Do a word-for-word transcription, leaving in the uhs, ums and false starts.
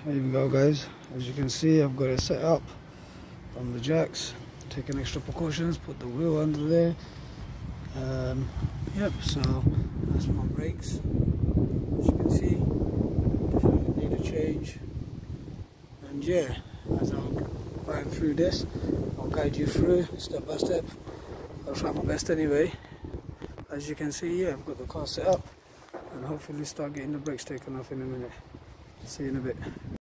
There we go, guys. As you can see, I've got it set up on the jacks. Taking extra precautions, put the wheel under there. Um, yep, so that's my brakes. As you can see, definitely need a change. And yeah, as I'm going through this, I'll guide you through step by step. I'll try my best anyway. As you can see, yeah, I've got the car set up, and hopefully start getting the brakes taken off in a minute. See you in a bit.